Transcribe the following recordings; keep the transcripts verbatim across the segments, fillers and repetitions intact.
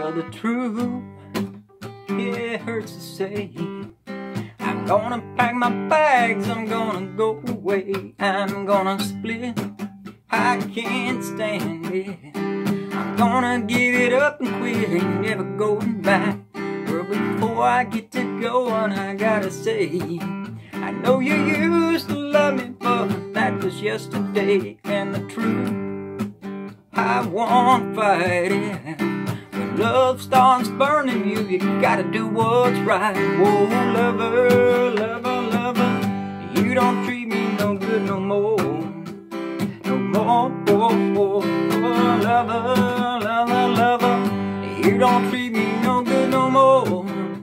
tell the truth, it hurts to say. I'm gonna pack my bags, I'm gonna go away. I'm gonna split, I can't stand it. I'm gonna give it up and quit, ain't never going back. But before I get to going, I gotta say, I know you used to love me, but that was yesterday. And the truth, I won't fight it. When love starts burning you, you gotta do what's right. Whoa, lover, lover, lover, you don't treat me no good no more. No more, oh, oh, oh, lover, lover, lover, you don't treat me no good no more.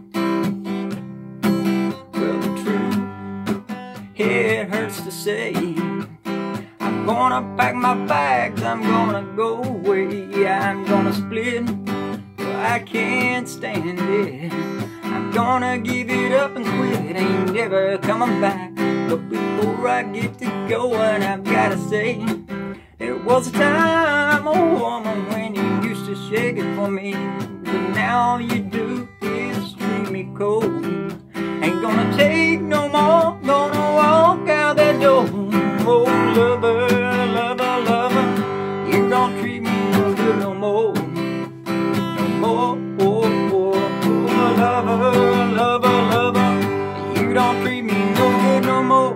Well, the truth, it hurts to say. I'm gonna pack my bags, I'm gonna go away. I'm gonna split, I can't stand it. I'm gonna give it up and quit, ain't never coming back. But before I get to going, I've gotta say, there was a time, oh woman, when you used to shake it for me. But now all you do is treat me cold. Ain't gonna take no more, gonna walk out that door. Oh lover, lover, lover, you don't treat me no good no more. No more, oh, oh, oh, lover, lover, lover, you don't treat me no good no more.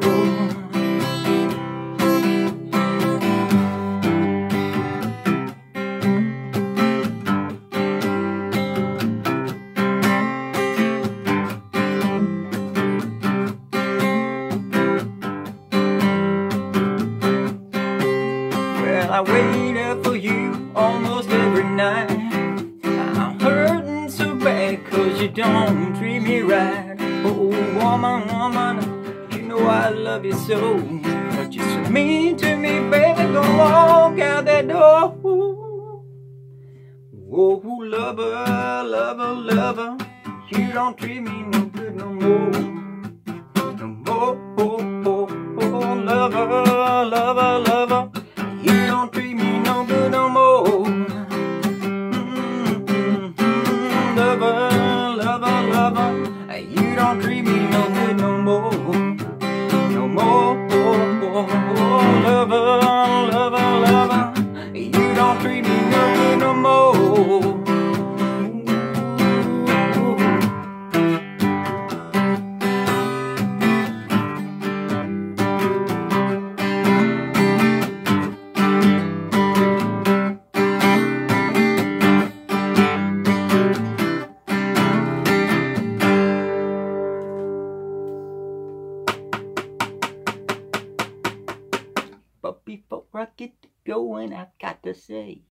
Well, I waited for you almost every night. I'm hurting so bad cause you don't treat me right. Oh woman, woman, you know I love you so. But you're so mean to me, baby, gonna walk out that door. Oh lover, lover, lover, you don't treat me no good no more. No more, oh, oh, oh, lover, lover, lover, you don't treat me no good no more. Mm-hmm. Lover, lover, lover, you don't treat me no good no more. No more, oh, oh, oh, lover, lover, lover, you don't treat me no good no more. But before I get to going, I've got to say,